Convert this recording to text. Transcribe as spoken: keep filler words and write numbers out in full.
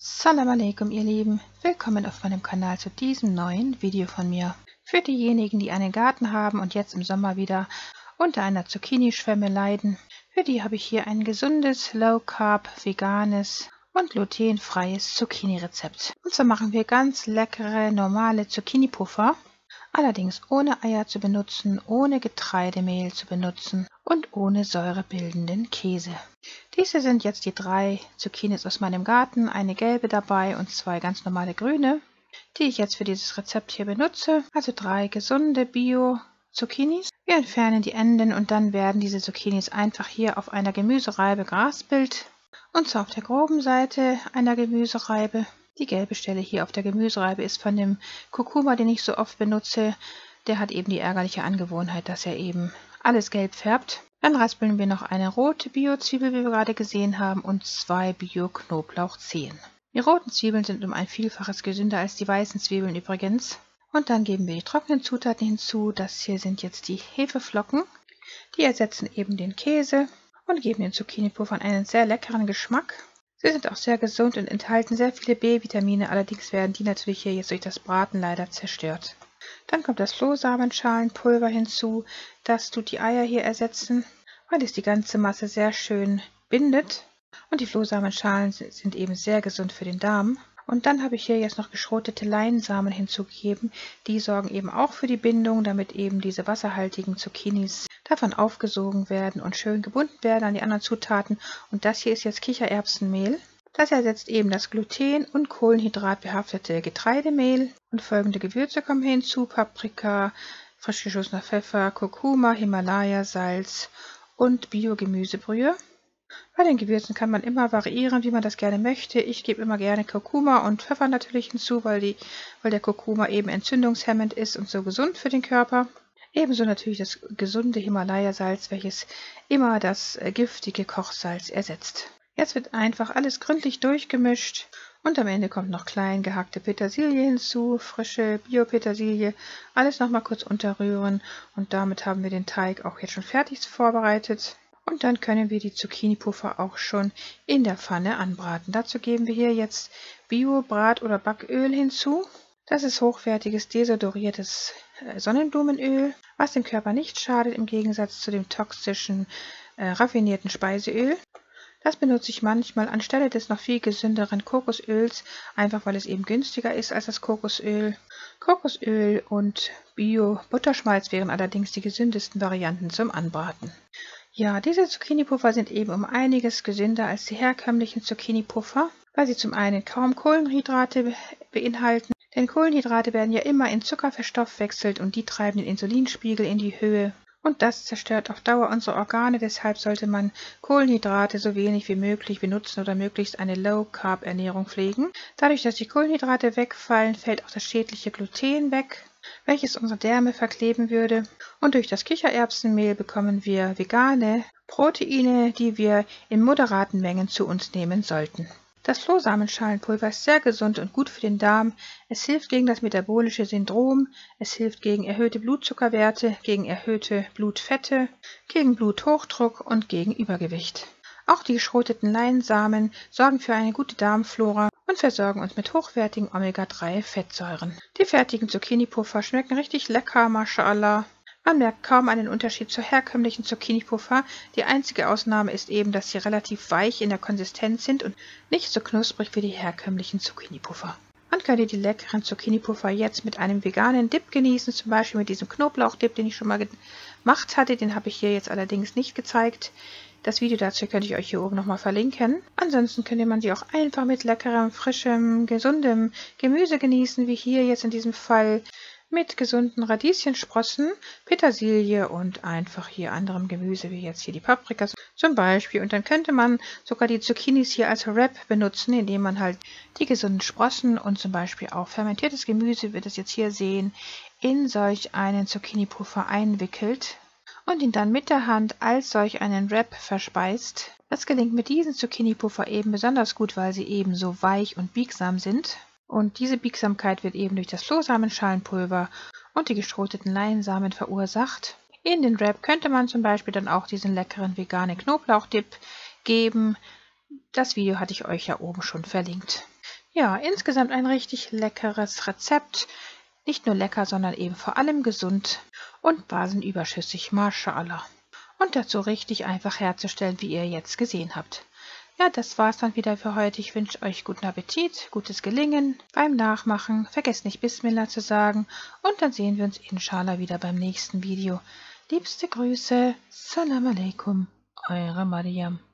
Salam alaikum, ihr Lieben. Willkommen auf meinem Kanal zu diesem neuen Video von mir. Für diejenigen, die einen Garten haben und jetzt im Sommer wieder unter einer Zucchini-Schwemme leiden, für die habe ich hier ein gesundes, low-carb, veganes und glutenfreies Zucchini-Rezept. Und zwar machen wir ganz leckere, normale Zucchini-Puffer, allerdings ohne Eier zu benutzen, ohne Getreidemehl zu benutzen und ohne säurebildenden Käse. Diese sind jetzt die drei Zucchinis aus meinem Garten, eine gelbe dabei und zwei ganz normale grüne, die ich jetzt für dieses Rezept hier benutze. Also drei gesunde Bio-Zucchinis. Wir entfernen die Enden und dann werden diese Zucchinis einfach hier auf einer Gemüsereibe geraspelt. Und zwar auf der groben Seite einer Gemüsereibe. Die gelbe Stelle hier auf der Gemüsereibe ist von dem Kurkuma, den ich so oft benutze. Der hat eben die ärgerliche Angewohnheit, dass er eben alles gelb färbt. Dann raspeln wir noch eine rote Bio-Zwiebel, wie wir gerade gesehen haben, und zwei Bio-Knoblauchzehen. Die roten Zwiebeln sind um ein Vielfaches gesünder als die weißen Zwiebeln übrigens. Und dann geben wir die trockenen Zutaten hinzu. Das hier sind jetzt die Hefeflocken. Die ersetzen eben den Käse und geben den Zucchini-Puffern einen sehr leckeren Geschmack. Sie sind auch sehr gesund und enthalten sehr viele B-Vitamine, allerdings werden die natürlich hier jetzt durch das Braten leider zerstört. Dann kommt das Flohsamenschalenpulver hinzu. Das tut die Eier hier ersetzen, weil es die ganze Masse sehr schön bindet. Und die Flohsamenschalen sind eben sehr gesund für den Darm. Und dann habe ich hier jetzt noch geschrotete Leinsamen hinzugegeben. Die sorgen eben auch für die Bindung, damit eben diese wasserhaltigen Zucchinis davon aufgesogen werden und schön gebunden werden an die anderen Zutaten. Und das hier ist jetzt Kichererbsenmehl. Das ersetzt eben das gluten- und kohlenhydratbehaftete Getreidemehl. Und folgende Gewürze kommen hinzu: Paprika, frisch geschossener Pfeffer, Kurkuma, Himalaya-Salz und Bio-Gemüsebrühe. Bei den Gewürzen kann man immer variieren, wie man das gerne möchte. Ich gebe immer gerne Kurkuma und Pfeffer natürlich hinzu, weil, die, weil der Kurkuma eben entzündungshemmend ist und so gesund für den Körper. Ebenso natürlich das gesunde Himalaya-Salz, welches immer das äh, giftige Kochsalz ersetzt. Jetzt wird einfach alles gründlich durchgemischt und am Ende kommt noch klein gehackte Petersilie hinzu, frische Bio-Petersilie. Alles nochmal kurz unterrühren und damit haben wir den Teig auch jetzt schon fertig vorbereitet. Und dann können wir die Zucchini-Puffer auch schon in der Pfanne anbraten. Dazu geben wir hier jetzt Bio-Brat- oder Backöl hinzu. Das ist hochwertiges, desodoriertes Sonnenblumenöl, was dem Körper nicht schadet, im Gegensatz zu dem toxischen, äh, raffinierten Speiseöl. Das benutze ich manchmal anstelle des noch viel gesünderen Kokosöls, einfach weil es eben günstiger ist als das Kokosöl. Kokosöl und Bio-Butterschmalz wären allerdings die gesündesten Varianten zum Anbraten. Ja, diese Zucchini-Puffer sind eben um einiges gesünder als die herkömmlichen Zucchini-Puffer, weil sie zum einen kaum Kohlenhydrate beinhalten, denn Kohlenhydrate werden ja immer in Zucker verstoffwechselt und die treiben den Insulinspiegel in die Höhe. Und das zerstört auf Dauer unsere Organe, deshalb sollte man Kohlenhydrate so wenig wie möglich benutzen oder möglichst eine Low-Carb-Ernährung pflegen. Dadurch, dass die Kohlenhydrate wegfallen, fällt auch das schädliche Gluten weg, welches unsere Därme verkleben würde. Und durch das Kichererbsenmehl bekommen wir vegane Proteine, die wir in moderaten Mengen zu uns nehmen sollten. Das Flohsamenschalenpulver ist sehr gesund und gut für den Darm. Es hilft gegen das metabolische Syndrom, es hilft gegen erhöhte Blutzuckerwerte, gegen erhöhte Blutfette, gegen Bluthochdruck und gegen Übergewicht. Auch die geschroteten Leinsamen sorgen für eine gute Darmflora und versorgen uns mit hochwertigen Omega drei Fettsäuren. Die fertigen Zucchini-Puffer schmecken richtig lecker, mashallah. Man merkt kaum einen Unterschied zur herkömmlichen Zucchini-Puffer. Die einzige Ausnahme ist eben, dass sie relativ weich in der Konsistenz sind und nicht so knusprig wie die herkömmlichen Zucchini-Puffer. Man könnte die leckeren Zucchini-Puffer jetzt mit einem veganen Dip genießen, zum Beispiel mit diesem Knoblauchdip, den ich schon mal gemacht hatte. Den habe ich hier jetzt allerdings nicht gezeigt. Das Video dazu könnte ich euch hier oben nochmal verlinken. Ansonsten könnte man sie auch einfach mit leckerem, frischem, gesundem Gemüse genießen, wie hier jetzt in diesem Fall mit gesunden Radieschensprossen, Petersilie und einfach hier anderem Gemüse, wie jetzt hier die Paprika zum Beispiel. Und dann könnte man sogar die Zucchinis hier als Wrap benutzen, indem man halt die gesunden Sprossen und zum Beispiel auch fermentiertes Gemüse, wie wir das jetzt hier sehen, in solch einen Zucchini-Puffer einwickelt und ihn dann mit der Hand als solch einen Wrap verspeist. Das gelingt mit diesen Zucchini-Puffer eben besonders gut, weil sie eben so weich und biegsam sind. Und diese Biegsamkeit wird eben durch das Flohsamenschalenpulver und die geschroteten Leinsamen verursacht. In den Wrap könnte man zum Beispiel dann auch diesen leckeren veganen Knoblauchdip geben. Das Video hatte ich euch ja oben schon verlinkt. Ja, insgesamt ein richtig leckeres Rezept. Nicht nur lecker, sondern eben vor allem gesund und basenüberschüssig, Mashallah. Und dazu richtig einfach herzustellen, wie ihr jetzt gesehen habt. Ja, das war's dann wieder für heute. Ich wünsche euch guten Appetit, gutes Gelingen beim Nachmachen. Vergesst nicht Bismillah zu sagen und dann sehen wir uns inshallah wieder beim nächsten Video. Liebste Grüße, Salam alaikum, eure Mariam.